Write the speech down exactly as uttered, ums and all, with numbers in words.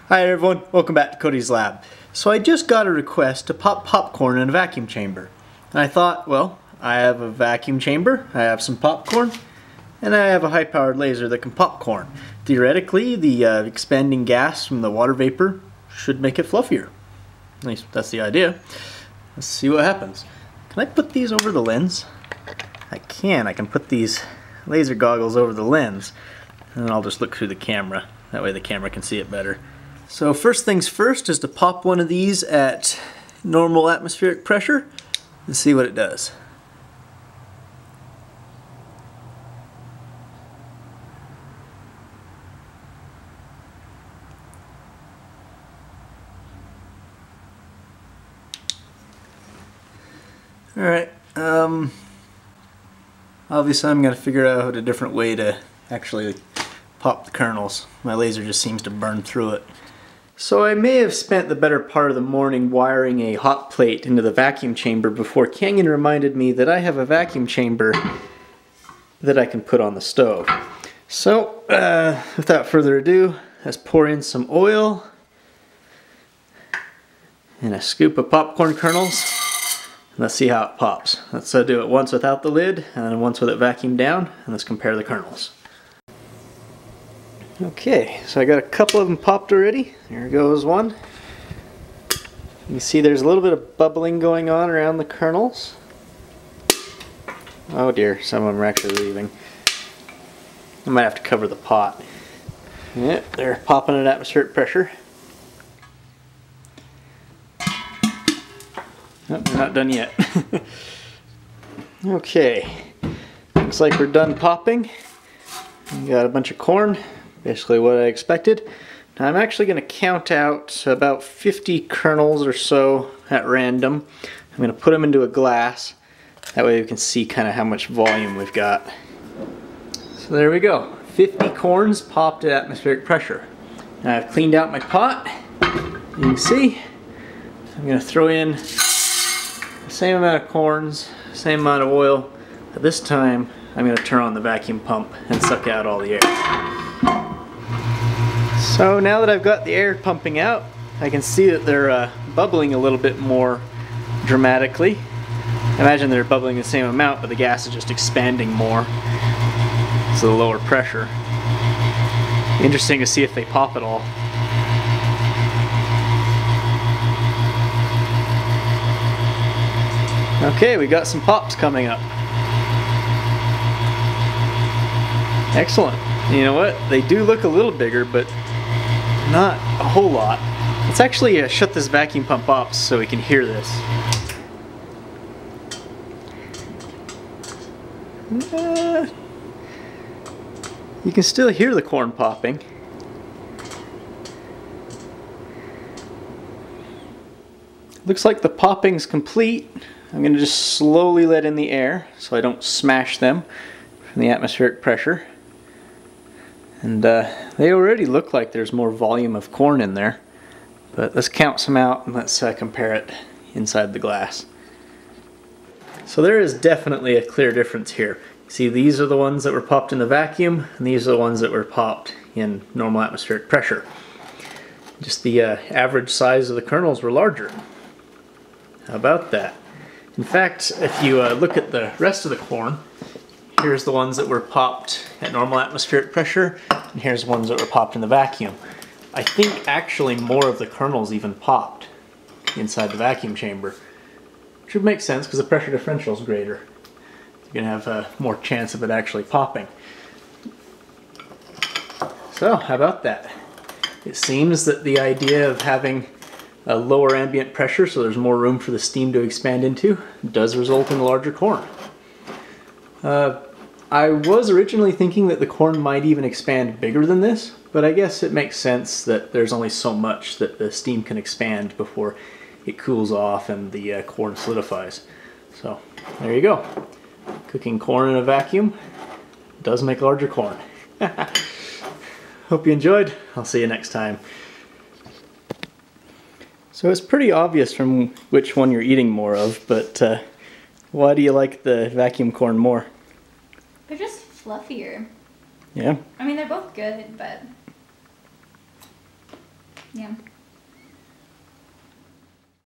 Hi everyone, welcome back to Cody's Lab. So I just got a request to pop popcorn in a vacuum chamber. And I thought, well, I have a vacuum chamber, I have some popcorn, and I have a high-powered laser that can popcorn. Theoretically, the uh, expanding gas from the water vapor should make it fluffier. At least that's the idea. Let's see what happens. Can I put these over the lens? I can. I can put these laser goggles over the lens, and then I'll just look through the camera. That way the camera can see it better. So first things first is to pop one of these at normal atmospheric pressure and see what it does. Alright, um, obviously I'm going to figure out a different way to actually pop the kernels. My laser just seems to burn through it. So I may have spent the better part of the morning wiring a hot plate into the vacuum chamber before Canyon reminded me that I have a vacuum chamber that I can put on the stove. So, uh, without further ado, let's pour in some oil and a scoop of popcorn kernels. Let's see how it pops. Let's uh, do it once without the lid and then once with it vacuumed down, and let's compare the kernels. Okay, so I got a couple of them popped already. There goes one. You can see there's a little bit of bubbling going on around the kernels. Oh dear, some of them are actually leaving. I might have to cover the pot. Yeah, they're popping at atmospheric pressure. Oh, they're not done yet. Okay, looks like we're done popping. We got a bunch of corn. Basically what I expected. Now I'm actually going to count out about fifty kernels or so at random. I'm going to put them into a glass. That way we can see kind of how much volume we've got. So there we go. fifty corns popped at atmospheric pressure. Now I've cleaned out my pot. You can see I'm going to throw in the same amount of corns, same amount of oil. But this time I'm going to turn on the vacuum pump and suck out all the air. So now that I've got the air pumping out, I can see that they're uh, bubbling a little bit more dramatically. Imagine they're bubbling the same amount, but the gas is just expanding more. So the lower pressure. Interesting to see if they pop at all. Okay, we got some pops coming up. Excellent. You know what? They do look a little bigger, but not a whole lot. Let's actually uh, shut this vacuum pump off so we can hear this. Uh, you can still hear the corn popping. Looks like the popping's complete. I'm going to just slowly let in the air so I don't smash them from the atmospheric pressure. And uh, they already look like there's more volume of corn in there. But let's count some out and let's uh, compare it inside the glass. So there is definitely a clear difference here. See, these are the ones that were popped in the vacuum, and these are the ones that were popped in normal atmospheric pressure. Just the uh, average size of the kernels were larger. How about that? In fact, if you uh, look at the rest of the corn, here's the ones that were popped at normal atmospheric pressure, and here's the ones that were popped in the vacuum. I think actually more of the kernels even popped inside the vacuum chamber, which would make sense because the pressure differential is greater. You're going to have uh, more chance of it actually popping. So, how about that? It seems that the idea of having a lower ambient pressure, so there's more room for the steam to expand into, does result in larger corn. Uh, I was originally thinking that the corn might even expand bigger than this, but I guess it makes sense that there's only so much that the steam can expand before it cools off and the uh, corn solidifies. So there you go. Cooking corn in a vacuum does make larger corn. Hope you enjoyed. I'll see you next time. So it's pretty obvious from which one you're eating more of, but uh, why do you like the vacuum corn more? They're just fluffier. Yeah. I mean, they're both good, but Yeah.